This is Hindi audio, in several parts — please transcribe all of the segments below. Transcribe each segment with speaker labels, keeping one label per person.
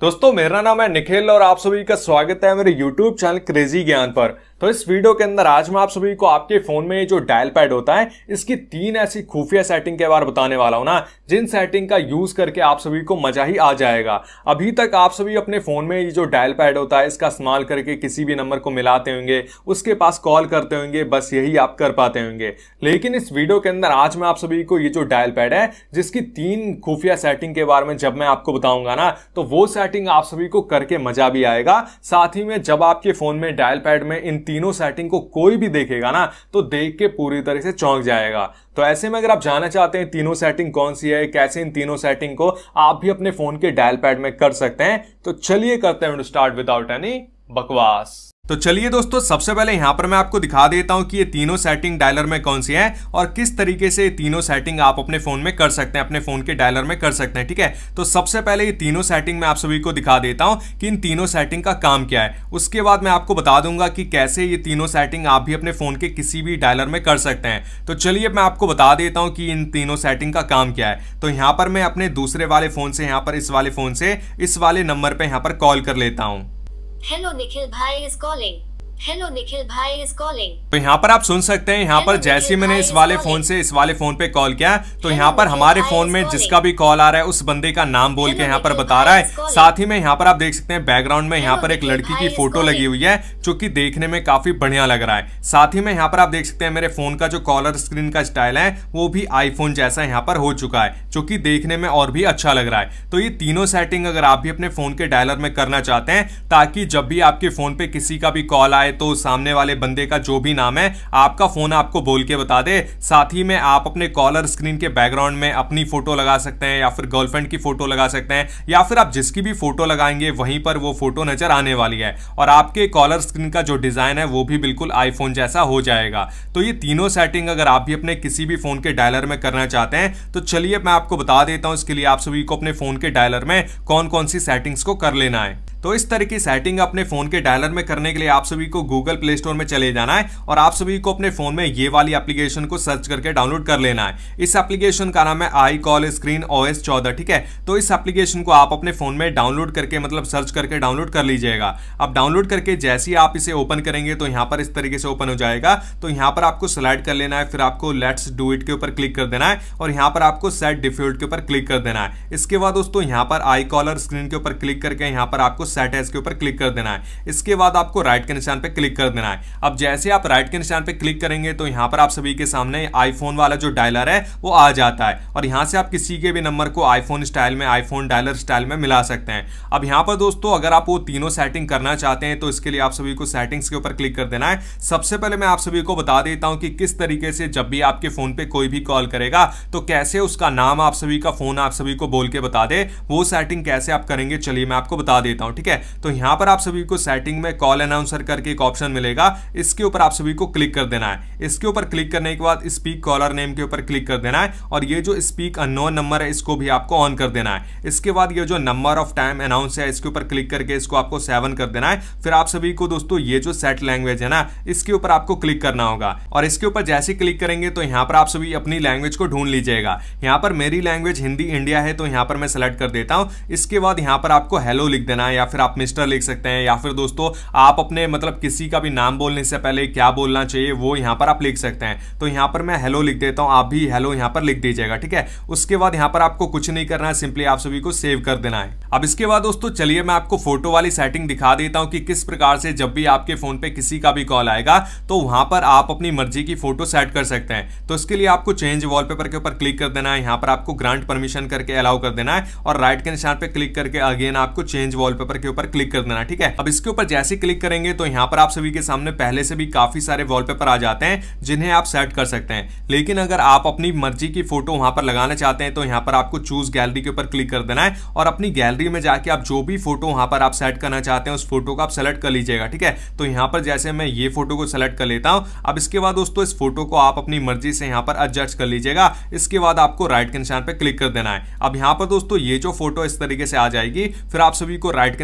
Speaker 1: दोस्तों मेरा नाम है निखिल और आप सभी का स्वागत है मेरे YouTube चैनल क्रेजी ज्ञान पर। तो इस वीडियो के अंदर आज मैं आप सभी को आपके फोन में ये जो डायल पैड होता है इसकी 3 ऐसी खुफिया सेटिंग के बारे में बताने वाला हूं ना, जिन सेटिंग का यूज करके आप सभी को मजा ही आ जाएगा। अभी तक आप सभी अपने फोन में ये जो डायल पैड होता है इसका इस्तेमाल करके किसी भी नंबर को मिलाते होंगे, उसके पास कॉल करते होंगे, बस यही आप कर पाते होंगे। लेकिन इस वीडियो के अंदर आज मैं आप सभी को ये जो डायल पैड है जिसकी 3 खुफिया सेटिंग के बारे में जब मैं आपको बताऊंगा ना, तो वो सेटिंग आप सभी को करके मजा भी आएगा। साथ ही में जब आपके फोन में डायल पैड में इन तीनों सेटिंग को कोई भी देखेगा ना, तो देख के पूरी तरह से चौंक जाएगा। तो ऐसे में अगर आप जानना चाहते हैं तीनों सेटिंग कौन सी है, कैसे इन तीनों सेटिंग को आप भी अपने फोन के डायल पैड में कर सकते हैं, तो चलिए करते हैं स्टार्ट विदाउट एनी बकवास। तो चलिए दोस्तों, सबसे पहले यहां पर मैं आपको दिखा देता हूं कि ये तीनों सेटिंग डायलर में कौन सी है और किस तरीके से ये तीनों सेटिंग आप अपने फोन में कर सकते हैं, अपने फोन के डायलर में कर सकते हैं। ठीक है, तो सबसे पहले ये तीनों सेटिंग मैं आप सभी को दिखा देता हूं कि इन तीनों सेटिंग का काम क्या है। उसके बाद मैं आपको बता दूंगा कि कैसे ये तीनों सेटिंग आप भी अपने फोन के किसी भी डायलर में कर सकते हैं। तो चलिए मैं आपको बता देता हूं कि इन तीनों सेटिंग का काम क्या है। तो यहां पर मैं अपने दूसरे वाले फोन से, यहां पर इस वाले फोन से इस वाले नंबर पे यहां पर कॉल कर लेता हूं।
Speaker 2: Hello, Nikhil bhai is calling. Hello, Nikhil bhai is calling.
Speaker 1: तो यहाँ पर आप सुन सकते हैं, यहाँ पर जैसे ही मैंने इस वाले फोन से इस वाले फोन पे कॉल किया तो यहाँ पर हमारे फोन में जिसका भी कॉल आ रहा है उस बंदे का नाम बोल के यहाँ पर बता रहा है। साथ ही में यहाँ पर आप देख सकते हैं बैकग्राउंड में यहाँ पर एक लड़की की फोटो लगी हुई है जो कि देखने में काफी बढ़िया लग रहा है। साथ ही में यहाँ पर आप देख सकते हैं मेरे फोन का जो कॉलर स्क्रीन का स्टाइल है वो भी आईफोन जैसा यहाँ पर हो चुका है, जो कि देखने में और भी अच्छा लग रहा है। तो ये तीनों सेटिंग अगर आप भी अपने फोन के डायलर में करना चाहते हैं, ताकि जब भी आपके फोन पे किसी का भी कॉल आए तो सामने वाले बंदे का जो भी नाम है आपका फोन आपको बोल के बता दे। साथ ही में आप अपने कॉलर स्क्रीन के बैकग्राउंड में अपनी फोटो लगा सकते हैं या फिर गर्लफ्रेंड की फोटो लगा सकते हैं, या फिर आप जिसकी भी फोटो लगाएंगे वहीं पर वो फोटो नजर आने वाली है और आपके कॉलर स्क्रीन का जो डिजाइन है वो भी बिल्कुल आईफोन जैसा हो जाएगा। तो ये तीनों सेटिंग अगर आप भी अपने किसी भी फोन के डायलर में करना चाहते हैं तो चलिए मैं आपको बता देता हूं इसके लिए आप सभी को अपने फोन के डायलर में कौन कौन सी सेटिंग्स को कर लेना है। तो इस तरह की सेटिंग अपने फोन के डायलर में करने के लिए आप सभी को गूगल प्ले स्टोर में चले जाना है और आप सभी को अपने फोन में ये वाली एप्लीकेशन को सर्च करके डाउनलोड कर लेना है। इस एप्लीकेशन का नाम है आई कॉल स्क्रीन OS 14। ठीक है, तो इस एप्लीकेशन को आप अपने फोन में डाउनलोड करके मतलब सर्च करके डाउनलोड कर लीजिएगा। अब डाउनलोड करके जैसे ही आप इसे ओपन करेंगे तो यहाँ पर इस तरीके से ओपन हो जाएगा। तो यहाँ पर आपको स्लाइड कर लेना है, फिर आपको लेट्स डू इट के ऊपर क्लिक कर देना है और यहाँ पर आपको सेट डिफॉल्ट के ऊपर क्लिक कर देना है। इसके बाद दोस्तों यहाँ पर आई कॉलर स्क्रीन के ऊपर क्लिक करके यहाँ पर आपको सेट एज के ऊपर क्लिक कर देना है। इसके बाद आपको राइट के निशान पे क्लिक कर देना है। अब जैसे आप राइट के निशान पे क्लिक करेंगे तो यहां पर आप सभी के सामने आईफोन वाला जो डायलर है वो आ जाता है और यहां से आप किसी के भी नंबर को आईफोन स्टाइल में, आईफोन डायलर स्टाइल में मिला सकते हैं। अब यहां पर दोस्तों अगर आप वो तीनों सेटिंग करना चाहते हैं तो इसके लिए आप सभी को सेटिंग्स के ऊपर क्लिक कर देना है। सबसे पहले मैं आप सभी को बता देता हूं कि किस तरीके से जब भी आपके फोन पे कोई भी कॉल करेगा तो कैसे उसका नाम आप सभी का फोन आप सभी को बोल के बता दे, वो सेटिंग कैसे आप करेंगे चलिए मैं आपको बता देता हूं। ठीक है, तो यहां पर आप सभी को सेटिंग में कॉल अनाउंसर करके एक ऑप्शन मिलेगा, इसके ऊपर आप सभी को क्लिक कर देना है। इसके ऊपर क्लिक करने के बाद स्पीक कॉलर नेम के ऊपर क्लिक कर देना है और ये जो स्पीक अननोन नंबर है इसको भी आपको ऑन कर देना है। इसके बाद ये जो नंबर ऑफ टाइम अनाउंस है इसके ऊपर क्लिक करके इसको आपको 7 कर देना है। फिर आप सभी को दोस्तों ये जो सेट लैंग्वेज है ना, इसके ऊपर आपको क्लिक करना होगा और इसके ऊपर जैसे क्लिक करेंगे तो यहाँ पर आप सभी अपनी लैंग्वेज को ढूंढ लीजिएगा। यहाँ पर मेरी लैंग्वेज हिंदी इंडिया है तो यहाँ पर मैं सेलेक्ट कर देता हूँ। इसके बाद यहाँ पर आपको हेलो लिख देना है या फिर आप मिस्टर लिख सकते हैं, या फिर दोस्तों आप अपने मतलब किसी का भी नाम बोलने से पहले क्या बोलना चाहिए वो यहाँ पर आप लिख सकते हैं। तो यहाँ पर मैं हेलो लिख देता हूँ, आप भी हेलो यहाँ पर लिख दीजिएगा। ठीक है, उसके बाद यहाँ पर आपको कुछ नहीं करना है, सिंपली आप सभी को सेव कर देना है। अब इसके बाद दोस्तों चलिए मैं आपको फोटो वाली सेटिंग दिखा देता हूँ कि किस प्रकार से जब भी आपके फोन पे किसी का भी कॉल आएगा तो वहां पर आप अपनी मर्जी की फोटो सेट कर सकते हैं। तो इसके लिए आपको चेंज वॉलपेपर के ऊपर क्लिक कर देना है, यहाँ पर आपको ग्रांट परमिशन करके अलाउ कर देना है और राइट के निशान पे क्लिक करके अगेन आपको चेंज वॉलपेपर के ऊपर क्लिक कर देना है। ठीक है, अब इसके ऊपर जैसे क्लिक करेंगे तो यहाँ पर आप सभी के सामने पहले से भी काफी सारे वॉलपेपर आ जाते हैं जिन्हें आप सेट कर सकते हैं। लेकिन अगर आप अपनी मर्जी की फोटो वहां पर लगाना चाहते हैं तो यहाँ पर आपको चूज गैलरी के ऊपर क्लिक कर देना है और अपनी गैलरी में जाके आप जो भी फोटो वहां पर आप सेट करना चाहते हैं उस फोटो को आप सेलेक्ट कर लीजिएगा। ठीक है, तो यहाँ पर जैसे मैं ये फोटो को सेलेक्ट कर लेता हूं। अब इसके बाद दोस्तों इस फोटो को आप अपनी मर्जी से यहाँ पर एडजस्ट कर लीजिएगा। इसके बाद आपको राइट के निशान पे क्लिक कर देना है। अब यहाँ पर दोस्तों ये जो फोटो इस तरीके से आ जाएगी, फिर आप सभी को राइट के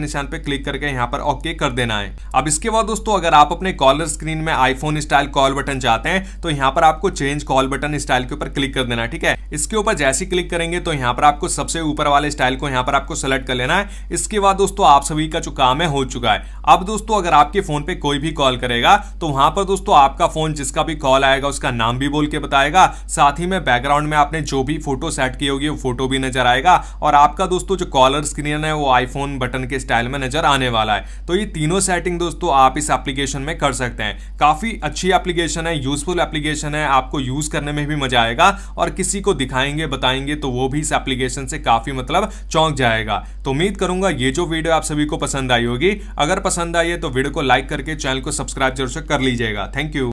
Speaker 1: के निशान पे क्लिक करके यहाँ पर ओके कर देना है। अब इसके बाद दोस्तों अगर आप अपने कॉलर स्क्रीन में आईफोन स्टाइल कॉल बटन चाहते हैं तो यहाँ पर आपको चेंज कॉल बटन स्टाइल के ऊपर क्लिक कर देना है। ठीक है, इसके ऊपर जैसे क्लिक करेंगे तो यहाँ पर आपको सबसे ऊपर वाले स्टाइल को यहाँ पर आपको सेलेक्ट कर लेना है। इसके बाद दोस्तों आप सभी का जो काम है हो चुका है। अब दोस्तों अगर आपके फोन पे कोई भी कॉल करेगा तो वहां पर दोस्तों आपका फोन जिसका भी कॉल आएगा उसका नाम भी बोल के बताएगा, साथ ही में बैकग्राउंड में आपने जो भी फोटो सेट की होगी वो फोटो भी नजर आएगा और आपका दोस्तों जो कॉलर स्क्रीन है वो आईफोन बटन के स्टाइल में नजर आने वाला है। तो ये तीनों सेटिंग दोस्तों आप इस एप्लीकेशन में कर सकते हैं। काफी अच्छी एप्लीकेशन है, यूजफुल एप्लीकेशन है, आपको यूज करने में भी मजा आएगा और किसी को दिखाएंगे बताएंगे तो वो भी इस एप्लीकेशन से काफी मतलब चौंक जाएगा। तो उम्मीद करूंगा ये जो वीडियो आप सभी को पसंद आई होगी। अगर पसंद आई है तो वीडियो को लाइक करके चैनल को सब्सक्राइब जरूर से कर लीजिएगा। Thank you.